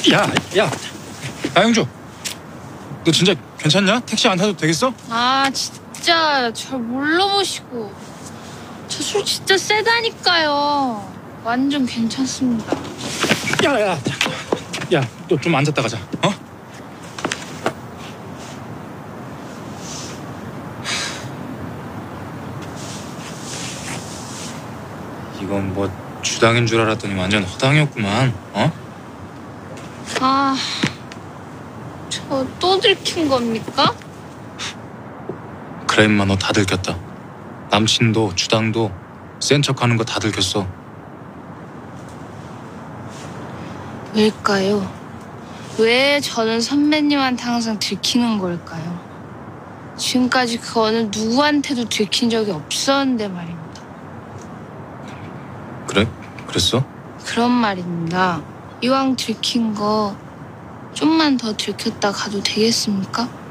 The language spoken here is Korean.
야, 양주, 너 진짜 괜찮냐? 택시 안 타도 되겠어? 아 진짜 절 뭘로 보시고. 저 술 진짜 세다니까요. 완전 괜찮습니다. 야, 너 좀 앉았다 가자. 어? 이건 뭐 주당인 줄 알았더니 완전 허당이었구만. 어? 아, 저 또 들킨 겁니까? 그래 임마, 너 다 들켰다. 남친도 주당도 센 척하는 거 다 들켰어. 왜일까요? 왜 저는 선배님한테 항상 들키는 걸까요? 지금까지 그 어느 누구한테도 들킨 적이 없었는데 말입니다. 그래? 그랬어? 그런 말입니다. 이왕 들킨 거 좀만 더 들켰다 가도 되겠습니까?